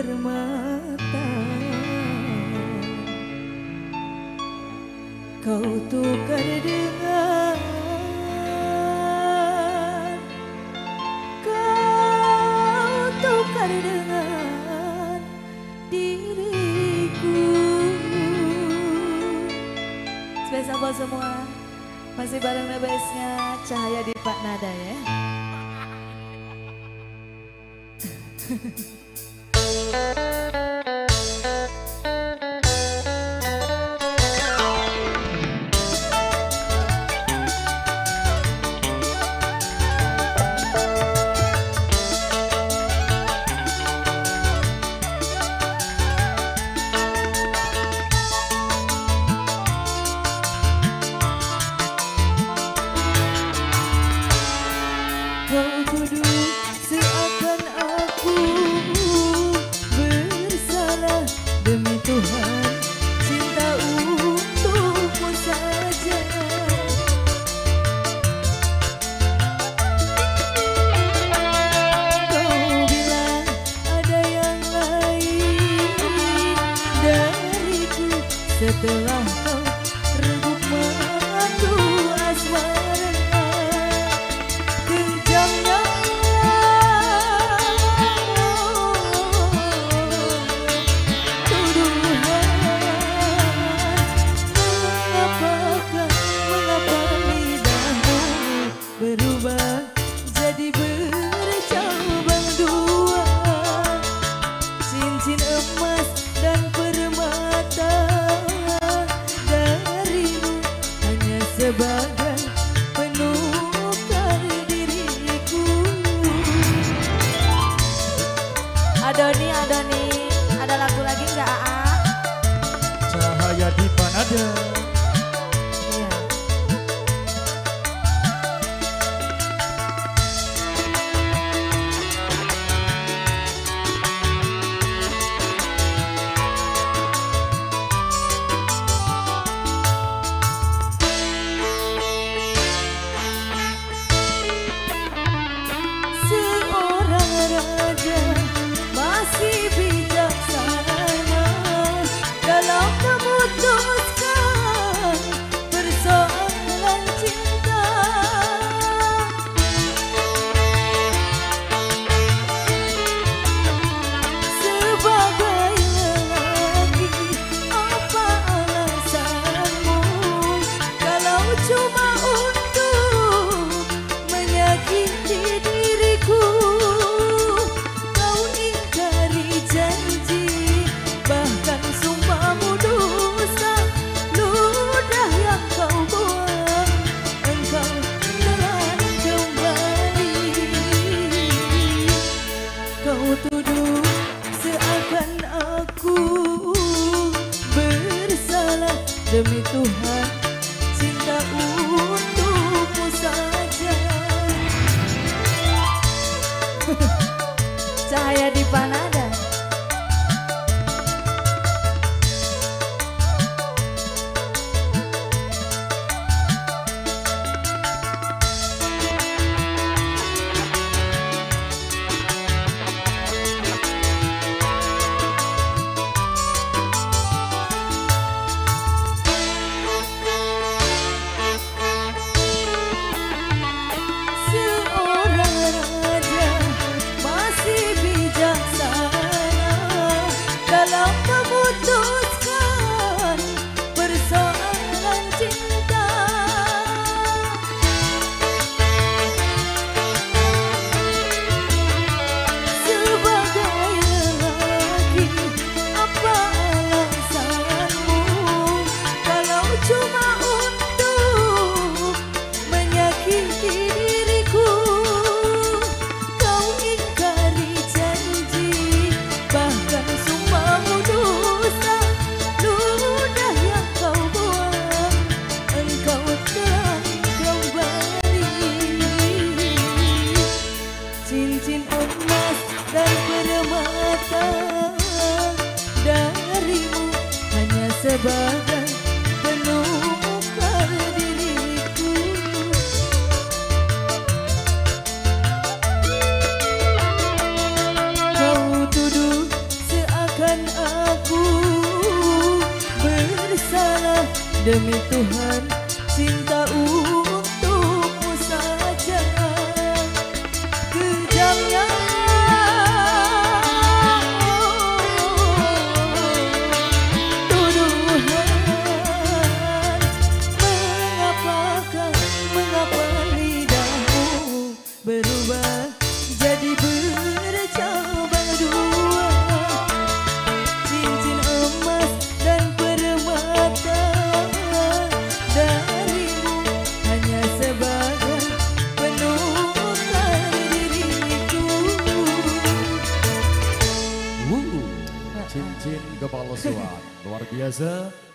permata. Kau tukar dengan, kau tukar dengan diriku. Spesial buat semua, masih bareng nebesnya Cahaya di Pak Nada ya. Kau tuduh seakan aku bersalah, demi Tuhan cinta untukmu saja. Kau bilang ada yang lain dariku, setelah kau rebut madu asmara. Kejamnya tuduhan, mengapa lidahmu berubah jadi bercabang dua? Cincin emas dan permata darimu hanya sebagai penukar diriku. Adoni, ada lagu lagi nggak Aa? Cahaya di Panada. Iya. Seorang raja masih bijaksana dalam memutuskan Tuhan, cinta untukmu saja. Kejamnya mengapa lidahmu berubah jadi bercabang dua? Cincin emas dan permata darimu hanya sebagai penukar diriku. Cincin kepalsuan luar biasa.